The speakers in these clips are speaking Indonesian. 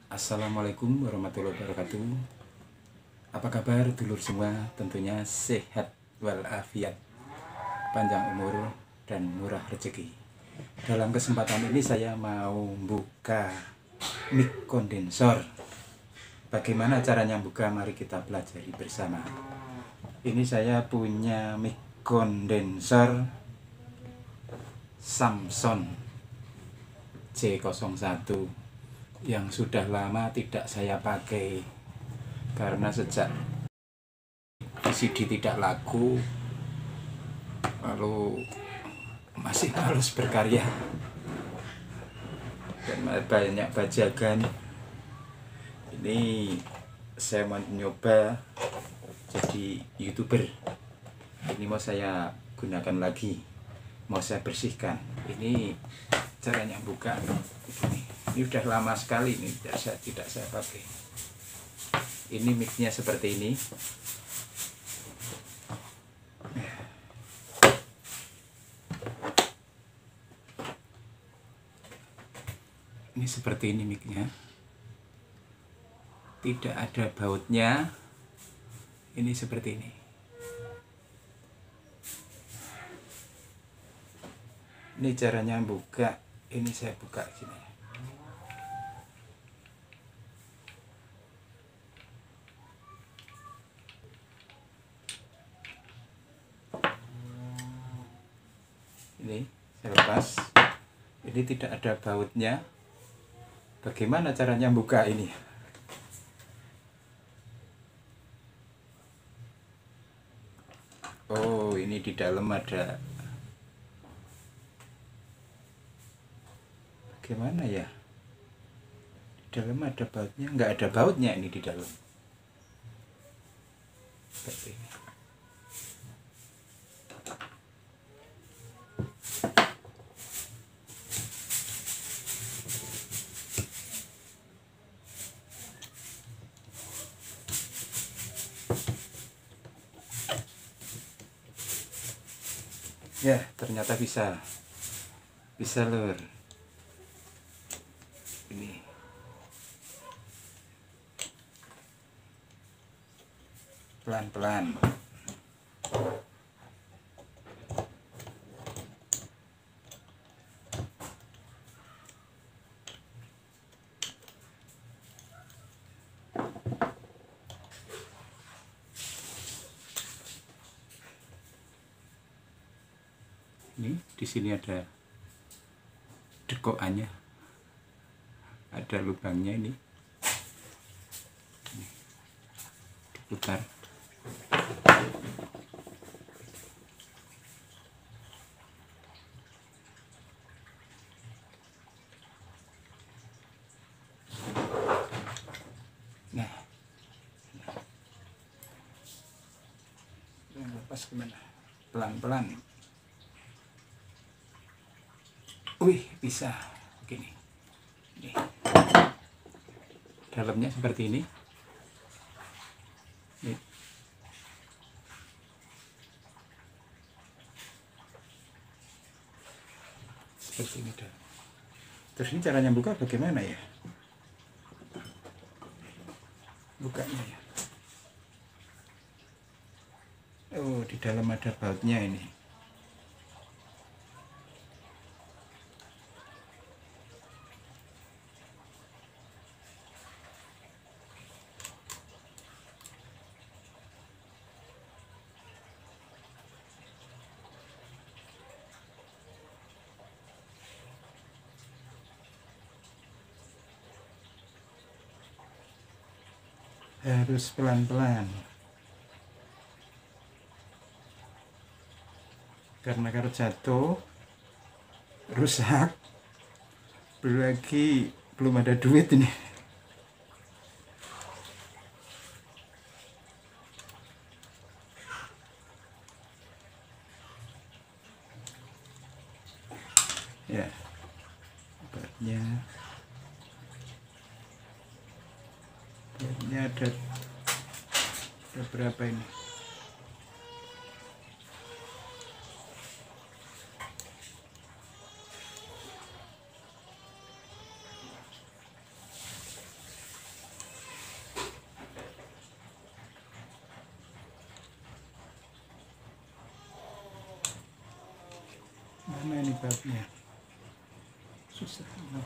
Assalamualaikum warahmatullahi wabarakatuh. Apa kabar dulur semua? Tentunya sehat walafiat, panjang umur dan murah rezeki. Dalam kesempatan ini saya mau buka mic kondensor. Bagaimana caranya buka? Mari kita pelajari bersama. Ini saya punya mic kondensor Samson J01 yang sudah lama tidak saya pakai karena sejak VCD tidak laku, lalu masih harus berkarya dan banyak bajakan. Ini saya mau nyoba jadi YouTuber. Ini mau saya gunakan lagi, mau saya bersihkan. Ini caranya buka. Ini udah lama sekali, ini tidak saya pakai. Ini micnya seperti ini. Ini seperti ini micnya. Tidak ada bautnya. Ini seperti ini. Ini caranya buka. Ini saya buka gini. Ini saya lepas. Ini tidak ada bautnya. Bagaimana caranya buka ini? Oh, ini di dalam ada. Bagaimana ya? Di dalam ada bautnya? Nggak ada bautnya ini di dalam. Seperti ini. Ya, ternyata bisa lur. Ini pelan-pelan. Ini di sini ada dekokannya, ada lubangnya ini diputar. Nah, lepas kemana? Pelan-pelan. Wih, bisa begini. Nih. Dalamnya seperti ini. Nih. Seperti ini. Terus ini caranya buka bagaimana ya? Bukanya ya. Oh, di dalam ada bautnya ini. Harus pelan-pelan karena kalau jatuh rusak, belum ada duit ini. Ya, obatnya ada berapa ini? Mana ini babnya? Susah.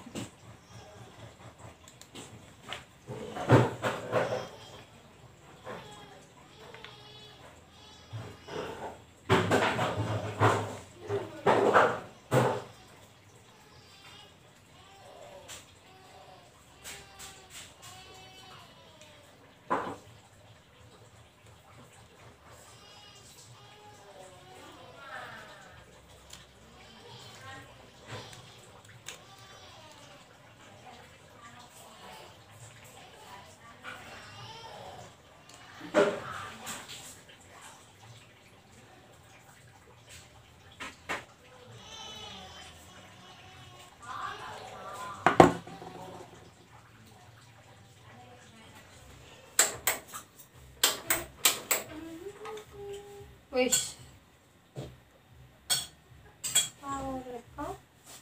Wis. Mau repot.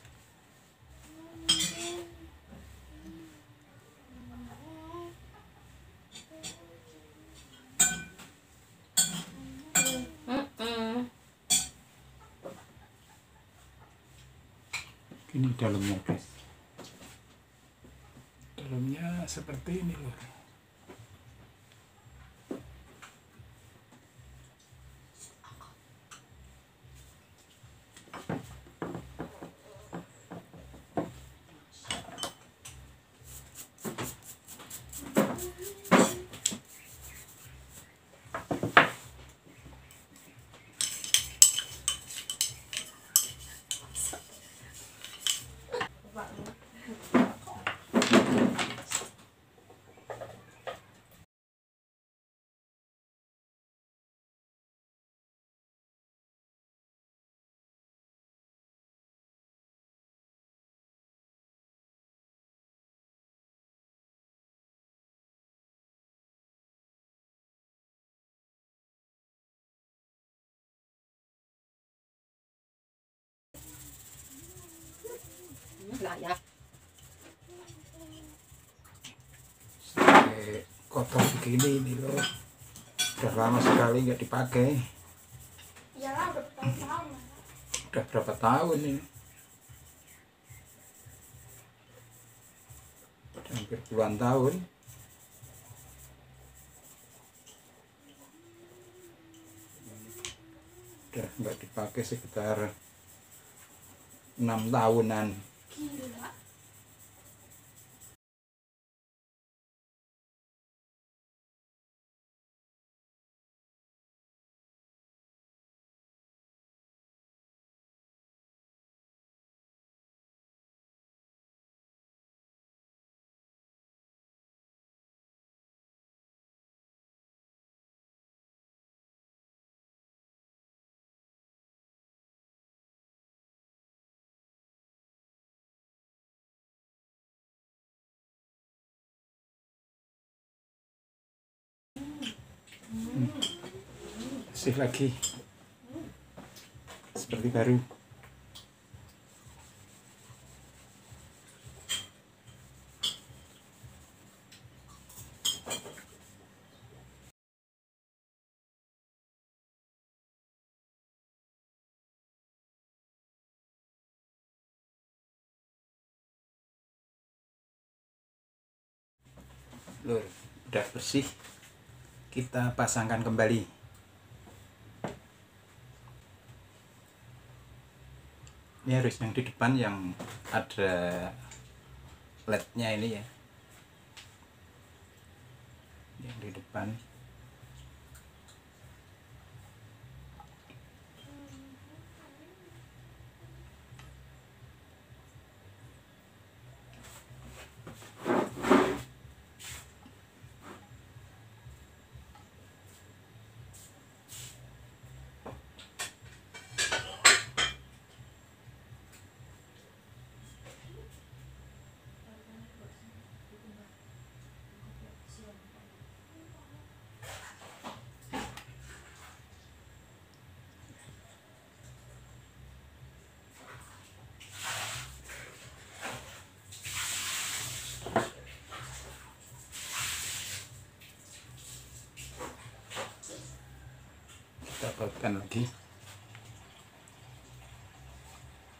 Ini dalamnya guys, dalamnya seperti ini loh. Nah ya. Kotor begini ini loh, udah lama sekali nggak dipakai. Iyalah udah bertahun-tahun. Udah berapa tahun ini, udah hampir puluhan tahun. Udah nggak dipakai sekitar 6 tahunan. Gila. Bersih lagi seperti baru. Lur, udah bersih, kita pasangkan kembali. Ini harus yang di depan yang ada LED-nya ini ya, yang di depan. Kita bautkan lagi.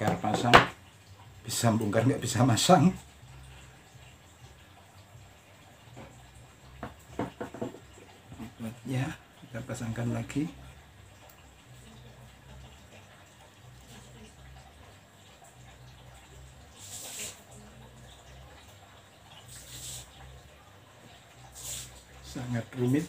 bongkar pasang, bisa bongkar nggak bisa masang. Ya, kita pasangkan lagi. Sangat rumit.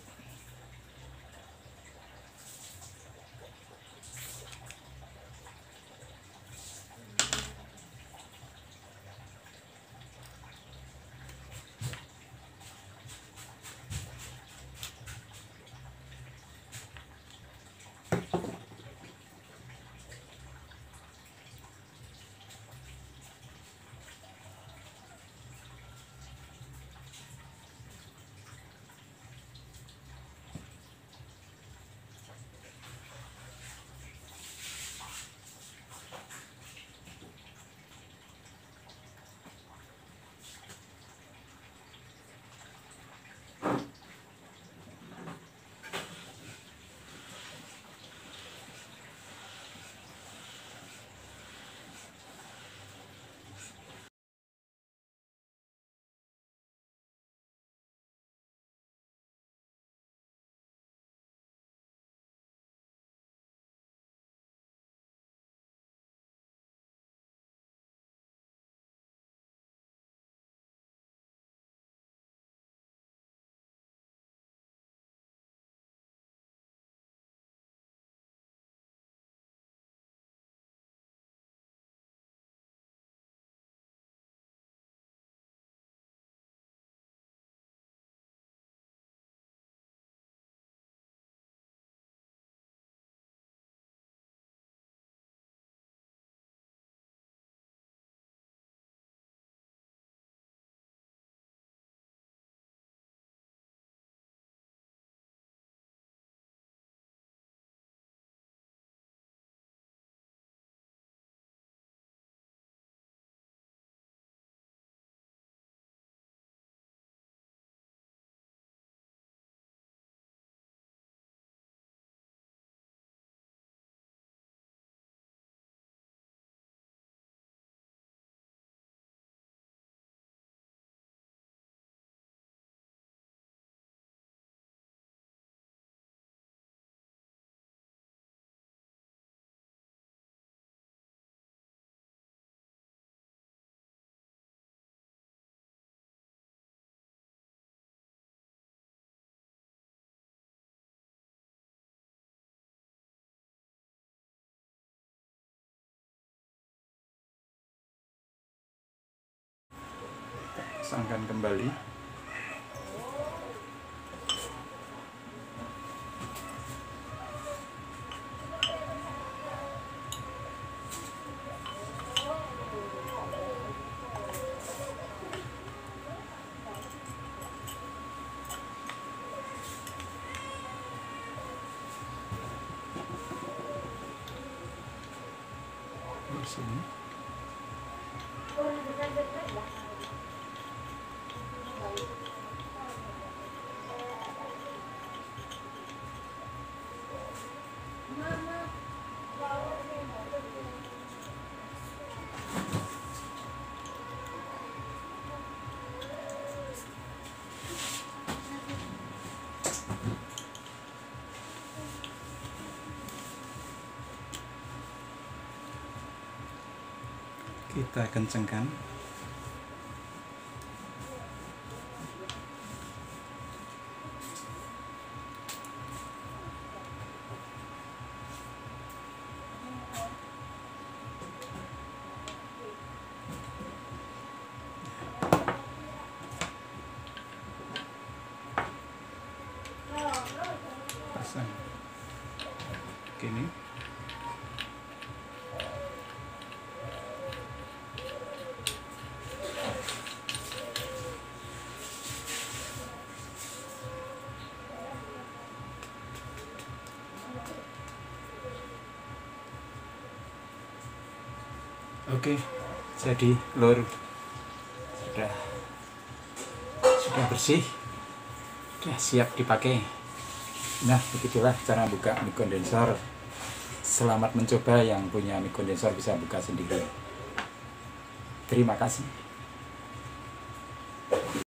Pasangkan kembali. Di sini. Kita kencengkan. Pasang gini. Oke, jadi lur sudah bersih, sudah siap dipakai. Nah, begitulah cara buka mic kondensor Selamat mencoba, yang punya mic kondensor bisa buka sendiri. Terima kasih.